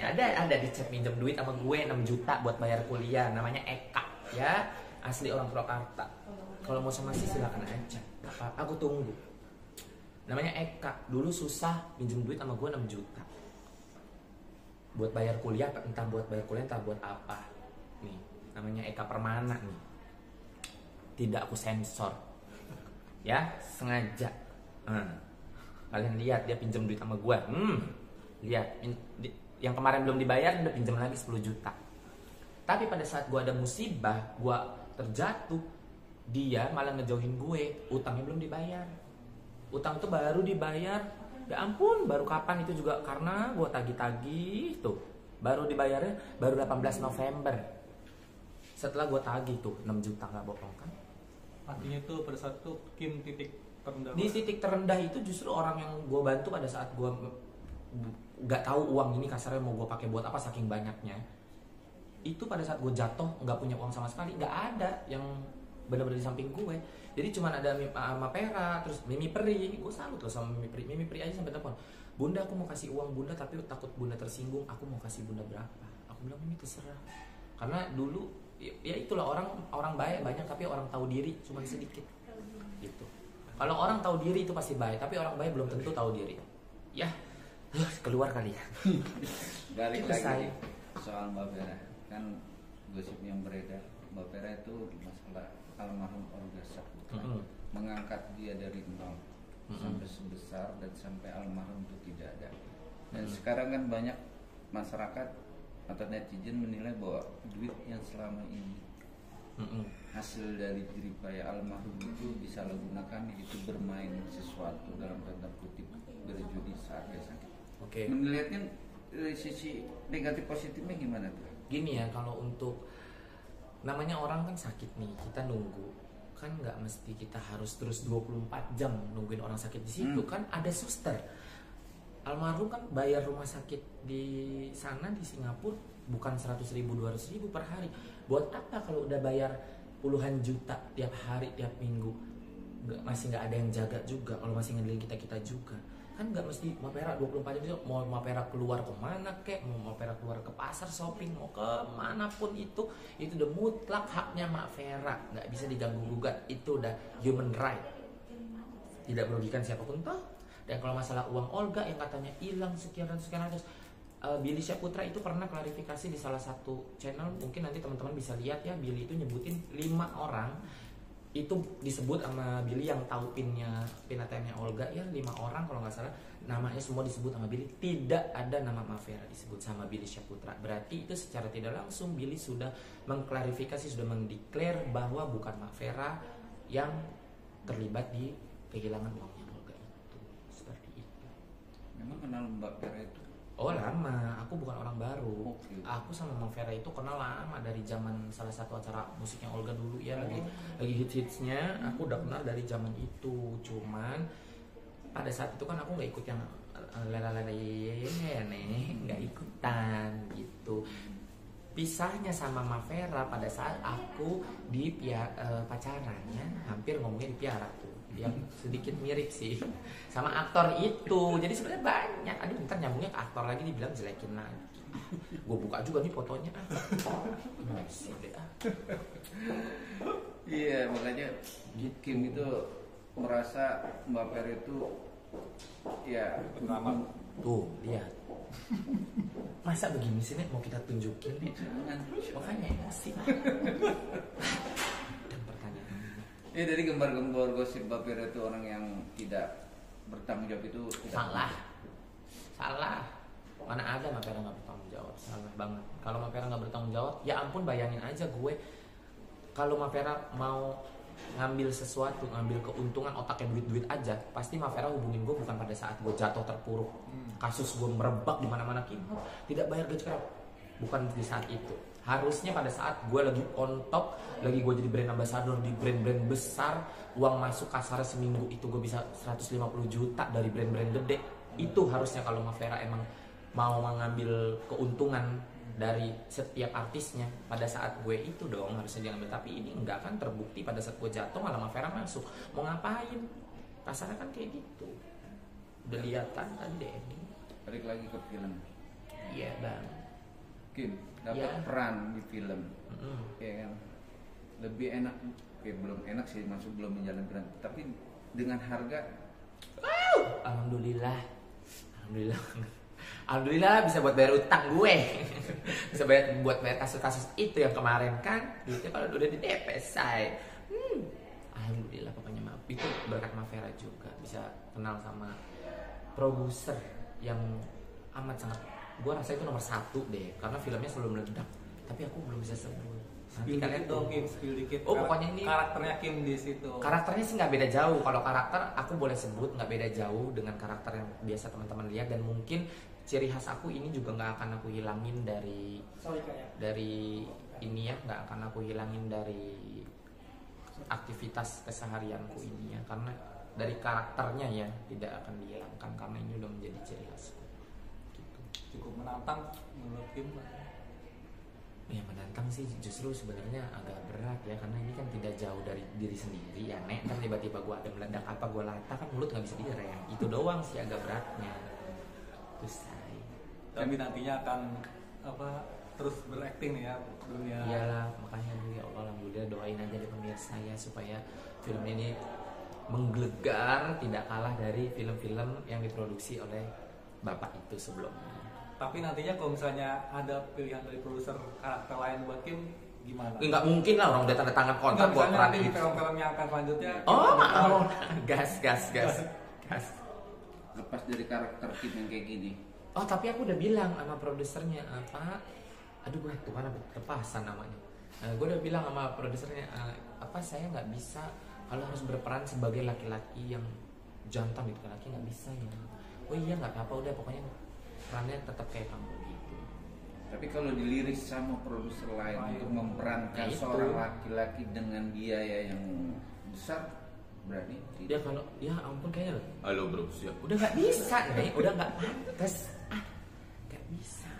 ada di chat minjem duit sama gue 6 juta buat bayar kuliah, namanya Eka ya, asli orang Purwakarta. Kalau mau sama sih silakan aja, apa aku tunggu. Namanya Eka, dulu susah minjem duit sama gue 6 juta buat bayar kuliah, entah buat bayar kuliah entah buat apa. Nih namanya Eka Permana nih, tidak aku sensor ya, sengaja. Kalian lihat dia pinjam duit sama gue, lihat yang kemarin belum dibayar udah pinjam lagi 10 juta. Tapi pada saat gue ada musibah, gue terjatuh, dia malah ngejauhin gue, utangnya belum dibayar. Utang itu baru dibayar, ya ampun, baru kapan itu juga karena gue tagih-tagih tuh, baru dibayarnya baru 18 November. Setelah gue tagih tuh 6 juta, nggak bohong kan? Artinya tuh pada saat itu Kim titik terendah. Di titik terendah itu justru orang yang gue bantu pada saat gue nggak tahu uang ini kasarnya mau gue pakai buat apa saking banyaknya. Itu pada saat gue jatuh nggak punya uang sama sekali, nggak ada yang benar-benar di samping gue. Jadi cuma ada Mama Pera, terus Mimi Peri. Gue salut loh sama Mimi Peri. Mimi Peri aja sampai telepon, Bunda aku mau kasih uang Bunda tapi takut Bunda tersinggung, aku mau kasih Bunda berapa. Aku bilang Mimi terserah. Karena dulu ya itulah orang baik banyak tapi orang tahu diri cuma sedikit gitu. Kalau orang tahu diri itu pasti baik, tapi orang baik belum tentu tahu diri ya. Keluar kali ya. Balik Itu lagi saya. soal Mbak Vera, kan gosip yang beredar Mbak Vera itu masalah almarhum Olga Saputra, mengangkat dia dari nol sampai sebesar dan sampai almarhum itu tidak ada. Dan sekarang kan banyak masyarakat atau netizen menilai bahwa duit yang selama ini hasil dari jeripaya almarhum itu disalahgunakan, itu bermain sesuatu dalam tanda kutip, berjudi saat dia sakit. Oke. Melihatnya dari sisi negatif positifnya gimana tuh? Gini ya, kalau untuk namanya orang kan sakit nih, kita nunggu kan nggak mesti kita harus terus 24 jam nungguin orang sakit di situ. Kan ada suster. Almarhum kan bayar rumah sakit di sana di Singapura bukan 100.000 200.000 per hari. Buat apa kalau udah bayar puluhan juta tiap hari tiap minggu, masih nggak ada yang jaga juga. Kalau masih ngedelin kita juga kan nggak mesti Mapera 24 jam itu. Mau Mapera keluar kemana kek, mau Mapera keluar ke pasar shopping, mau kemana pun itu udah mutlak haknya Mapera, nggak bisa diganggu gugat. Itu udah human right, tidak merugikan siapapun toh. Dan kalau masalah uang Olga yang katanya hilang sekian ratus, Billy Syahputra itu pernah klarifikasi di salah satu channel, mungkin nanti teman-teman bisa lihat ya. Billy itu nyebutin 5 orang itu disebut sama Billy yang tahu pin ATM-nya Olga ya, 5 orang kalau nggak salah, namanya semua disebut sama Billy. Tidak ada nama Mafera disebut sama Billy Syahputra. Berarti itu secara tidak langsung Billy sudah mengklarifikasi, sudah mendeklar bahwa bukan Mafera yang terlibat di kehilangan uangnya Olga itu. Seperti itu. Memang kenal Mbak Vera itu? Oh lama, aku bukan orang baru. Okay. Aku sama Mang Vera itu kenal lama dari zaman salah satu acara musiknya Olga dulu ya, lagi hits-hitsnya. Aku udah kenal dari zaman itu. Cuman pada saat itu kan aku nggak ikut yang lela-lela nggak ikutan gitu. Pisahnya sama Mang Vera pada saat aku di pacarannya, hampir ngomongnya di piara tuh, yang sedikit mirip sih sama aktor itu. Jadi sebenarnya banyak. Aduh, ntar nyambungnya ke aktor lagi, dibilang jelekin lagi. Gue buka juga nih fotonya. Masih deh. Iya, makanya Kim itu merasa Mbak Vera itu ya pengamat. Tuh, lihat. Masa begini sih nih mau kita tunjukin nih? Makanya emosi. Dan pertanyaan. Ya, dari gembar-gembor gosip Mbak Vera itu orang yang tidak bertanggung jawab itu tidak Salah. Mana ada Mbak Vera nggak bertanggung jawab? Salah banget. Kalau Mbak Vera nggak bertanggung jawab, ya ampun, bayangin aja gue. Kalau Mbak Vera mau ngambil sesuatu, ngambil keuntungan, otaknya duit-duit aja, pasti Mbak Vera hubungin gue bukan pada saat gue jatuh terpuruk, kasus gue merebak di mana-mana, tidak bayar gaji karyawan, bukan di saat itu. Harusnya pada saat gue lagi on top, lagi gue jadi brand ambassador di brand-brand besar, uang masuk kasar seminggu itu gue bisa 150 juta dari brand-brand gede. Itu harusnya kalau Mbak Vera emang mau mengambil keuntungan dari setiap artisnya, pada saat gue itu dong harusnya dia ngambil. Tapi ini enggak, kan terbukti pada saat gue jatuh malah Mbak Vera masuk. Mau ngapain? Kasarnya kan kayak gitu. Udah lihat kan tadi deh. balik lagi ke film. Iya bang. Kim dapat Ya. peran di film, Mm-mm. ya kan? Lebih enak, belum enak sih, masuk belum menjalankan, tapi dengan harga Alhamdulillah, alhamdulillah, alhamdulillah bisa buat bayar utang gue, bisa buat bayar kasus-kasus itu yang kemarin kan, duitnya kalau udah di DP say. Alhamdulillah pokoknya, maaf itu berkat Mavera juga bisa kenal sama produser yang amat sangat, gue rasa itu nomor 1 deh, karena filmnya selalu meledak, tapi aku belum bisa sebut. Nanti Spill kalian dikit dong, Kim, spill dikit. Oh, pokoknya ini karakternya Kim di situ. karakternya sih nggak beda jauh. Kalau karakter aku boleh sebut nggak beda jauh dengan karakter yang biasa teman-teman lihat, dan mungkin ciri khas aku ini juga nggak akan aku hilangin dari ini ya, nggak akan aku hilangin dari aktivitas keseharianku ini ya, karena dari karakternya ya tidak akan dihilangkan karena ini udah menjadi ciri khasku gitu. Cukup menantang menurut Kim. Ya menantang sih justru sebenarnya agak berat ya, karena ini kan tidak jauh dari diri sendiri ya Nek, kan tiba-tiba gue ada meledak apa gue lata kan mulut nggak bisa direm, itu doang sih agak beratnya. Terus Tapi nantinya akan terus berakting nih ya dunia. iyalah, makanya ya Allah, alhamdulillah doain aja deh pemirsa ya supaya film ini menggelegar tidak kalah dari film-film yang diproduksi oleh bapak itu sebelumnya. Tapi nantinya kalau misalnya ada pilihan dari produser karakter lain buat Kim, gimana? Nggak mungkin lah, orang udah tanda tangan kontrak buat misalnya peran nanti di itu. film-film yang akan selanjutnya. Oh, mau gas. lepas dari karakter Kim yang kayak gini. Oh, tapi aku udah bilang sama produsernya apa? Aduh, gue Tuhan apa terpasan namanya. Gue udah bilang sama produsernya saya nggak bisa kalau harus berperan sebagai laki-laki yang jantan gitu, laki nggak bisa ya. Oh iya nggak apa-apa, udah pokoknya perannya tetap kayak kamu gitu. Tapi kalau dilirik sama produser lain untuk memerankan Nah, itu. seorang laki-laki dengan biaya yang besar, berani Ya kalau ya ampun kayaknya halo bro siap. Udah nggak bisa nih, udah nggak pantas. Nggak bisa.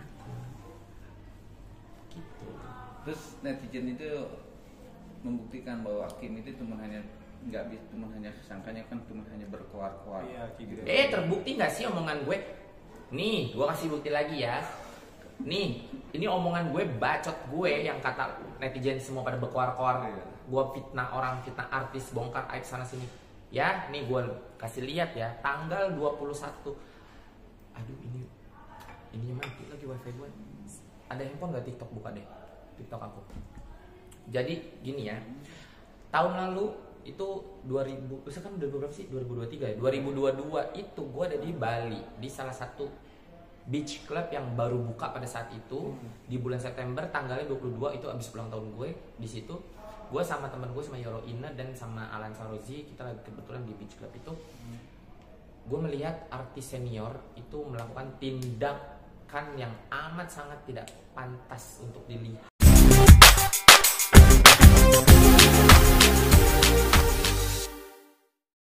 Gitu. Terus netizen itu membuktikan bahwa Kim itu cuma hanya sangkanya kan cuma hanya berkoar-koar. Iya, gitu. Terbukti nggak sih omongan gue? Nih, gue kasih bukti lagi ya. Nih, ini omongan gue, bacot gue yang kata netizen semua pada berkoar-koar. Gue fitnah orang, fitnah artis, bongkar aib sana sini. Ya, nih gue kasih lihat ya, tanggal 21. Aduh, ini mati lagi wifi gue. Ada handphone nggak TikTok, buka deh TikTok aku. Jadi gini ya, tahun lalu itu 2000, kan udah berapa sih? 2023 ya? 2022 itu gue ada di Bali, di salah satu beach club yang baru buka pada saat itu di bulan September, tanggalnya 22, itu abis ulang tahun gue. Di situ gue sama temen gue, sama Yoro Ina dan sama Alan Sarozi, kita lagi kebetulan di beach club itu. Gue melihat artis senior itu melakukan tindakan yang amat sangat tidak pantas untuk dilihat